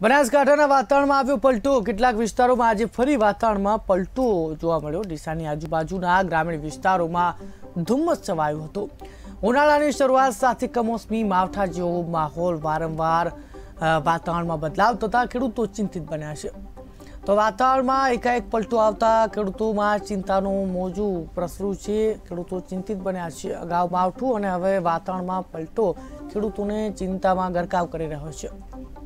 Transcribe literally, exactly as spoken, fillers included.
બનાસકાંઠાના વાતાવરણમાં આવ્યો પલટો। કેટલાક વિસ્તારોમાં આજે ફરી વાતાવરણમાં પલટો જોવા મળ્યો। ડીસાની આજુબાજુના ગ્રામીણ વિસ્તારોમાં ધુમ્મસ છવાયો હતો। ઉનાળાની શરૂઆત સાથે કમોસમી માવઠા જેવો માહોલ વારંવાર વાતાવરણમાં બદલાવ થતા ખેડૂતો ચિંતિત બન્યા છે। તો વાતાવરણમાં એકાએક પલટો આવતા ખેડૂતોમાં ચિંતાનું મોજું પ્રસર્યું છે। ખેડૂતો ચિંતિત બન્યા છે। અગાઉ માવઠું અને હવે વાતાવરણમાં પલટો ખેડૂતોને ચિંતામાં ગરકાવ કરી રહ્યો છે।